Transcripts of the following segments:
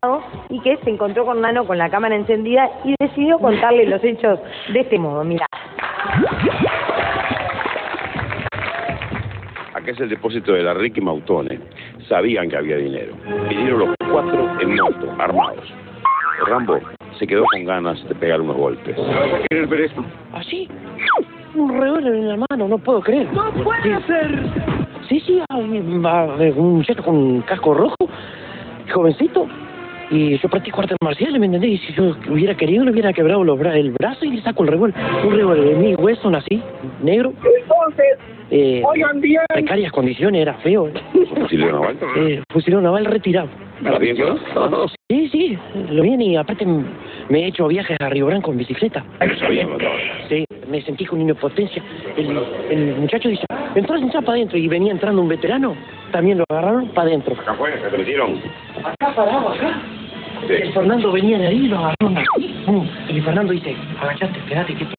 y que se encontró con Nano con la cámara encendida y decidió contarle los hechos de este modo. Mirá. Acá es el depósito de la Ricky Mautone. Sabían que había dinero. Vinieron los 4 en moto, armados. Rambo se quedó con ganas de pegar unos golpes. ¿Vas a querer ver esto? ¿Así? Un revólver en la mano, no puedo creer. ¡No puede ser! Sí, un muchacho con un casco rojo, jovencito. Y yo practico artes marciales, ¿me entendés? Y si yo hubiera querido, le hubiera quebrado el brazo y le saco el revólver. Un revólver de mi hueso, así, negro. Entonces, oigan bien. Precarias condiciones, era feo. ¿Fusilero naval? Fusilero naval retirado. ¿Está bien, claro? Sí, lo bien, y aparte me he hecho viajes a Río Branco en bicicleta. Eso bien, Sí, me sentí con impotencia. El muchacho dice, entró sin para adentro, y venía entrando un veterano, también lo agarraron para adentro. ¿Acá fue? ¿Se te metieron? Acá parado, acá. Sí. El Fernando venía de ahí y lo agarraron así. Y Fernando dice, agachate, quédate quieto.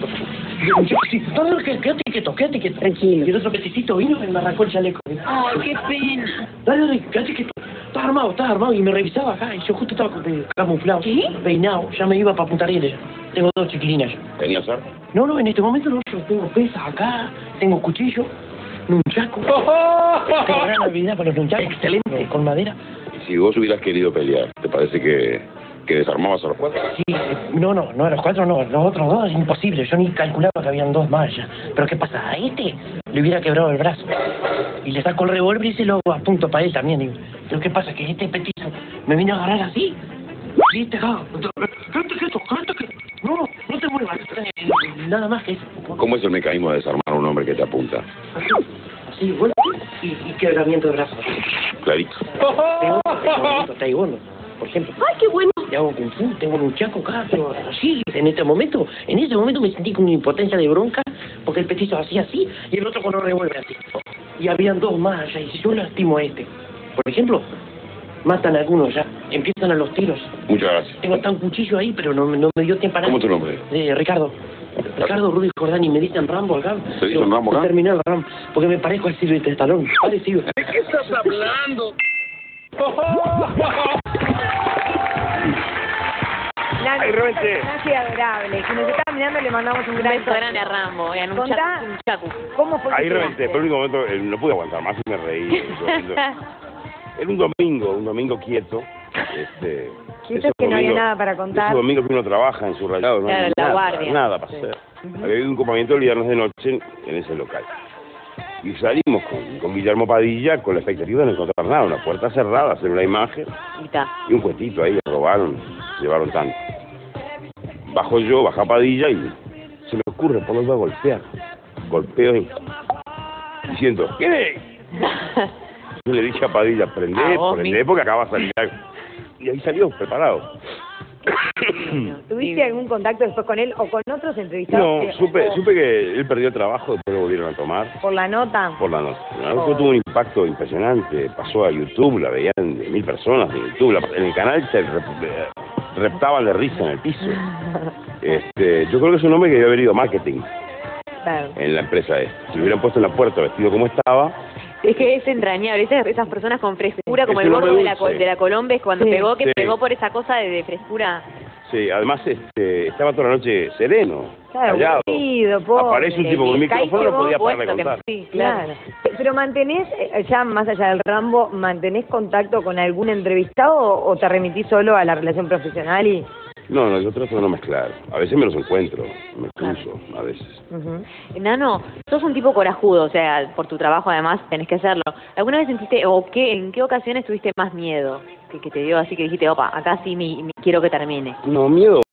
Y el muchacho dice, no, quédate quieto. Tranquilo. Y el otro peticito vino y me arrancó el chaleco. Ay, qué pena. Dale, quédate quieto. Estás armado. Y me revisaba acá, y yo justo estaba camuflado. ¿Qué? Peinado, ya me iba para Punta Arenas. Tengo 2 chiquilinas. ¿Tenías arma? No, en este momento no, yo tengo pesas acá, tengo cuchillo, nunchaku. Tengo gran habilidad para los nunchacos. Excelente. Con madera. Y si vos hubieras querido pelear, ¿te parece que desarmabas a los 4? Sí, no, a los 4 no, los otros 2 es imposible, yo ni calculaba que habían 2 más ya. Pero ¿qué pasa? A este le hubiera quebrado el brazo. Y le saco el revólver y se lo apunto para él también. Digo. Pero ¿qué pasa? Que este petizo me vino a agarrar así. Sí, quédate quieto. No te muevas. Nada más que eso. ¿Cómo es el mecanismo de desarmar a un hombre que te apunta? Así, golpe y quebramiento de brazos. Clarito. Taekwondo, por ejemplo. Ay, qué bueno. Y hago kung fu, tengo un chaco acá, pero así, en ese momento me sentí con una impotencia de bronca, porque el petizo hacía así, y el otro con el revólver así. Y habían 2 más allá, y si yo lastimo a este, por ejemplo, matan a algunos ya, empiezan a los tiros. Muchas gracias. Tengo hasta un cuchillo ahí, pero no me dio tiempo para nada. ¿Cómo es tu nombre? Ricardo Rudy Jordani, me dicen Rambo acá. ¿Te dicen Rambo acá? Terminé el Rambo, porque me parezco al Silvestre Stallone, parecido. ¿De qué estás hablando? Nano, Ahí, Rebelde. personaje adorable. Si nos está mirando, le mandamos un gran beso grande a Rambo, en un Contá chacu. ¿Cómo fue que Ahí reventé, llegaste? pero en un momento no pude aguantar más y me reí. Era un domingo quieto. Quieto es que no había nada para contar. Ese domingo que uno trabaja en su rayado, no Claro, hay la nada, guardia. nada para hacer. Había habido un acompañamiento el viernes de noche en ese local. Y salimos con Guillermo Padilla con la expectativa de no encontrar nada, una puerta cerrada, hacer una imagen y un cuetito ahí, robaron, llevaron tanto. Baja Padilla y se me ocurre ponerlo a golpear. Golpeo y siento, ¿quién es? Yo le dije a Padilla, prendé porque acaba de salir algo. Y ahí salió, preparado. ¿Tuviste algún contacto después con él o con otros entrevistados? No, supe que él perdió el trabajo, después lo volvieron a tomar. ¿Por la nota? Por la noche. Tuvo un impacto impresionante, pasó a YouTube, la veían 1000 personas en YouTube, en el canal se reptaban de risa en el piso. Yo creo que es un hombre que debe haber ido a marketing Claro. en la empresa Si lo hubieran puesto en la puerta vestido como estaba. Es que es entrañable, esas personas con frescura, como Es el un gordo hombre de dulce. la Colombes cuando Sí. pegó, que Sí. pegó por esa cosa de frescura. Sí, además estaba toda la noche sereno, Claro, callado. aburrido, pobre. Aparece un tipo con un micrófono, no podía parar de contar. Sí, Claro. Pero mantenés, ya más allá del Rambo, ¿mantenés contacto con algún entrevistado o te remitís solo a la relación profesional y...? No, yo trato de no mezclar. A veces me los encuentro, me cruzo, a veces. Nano, sos un tipo corajudo, o sea, por tu trabajo además tenés que hacerlo. ¿Alguna vez sentiste, en qué ocasiones tuviste más miedo? Que te dio así que dijiste, opa, acá sí me quiero que termine. No, miedo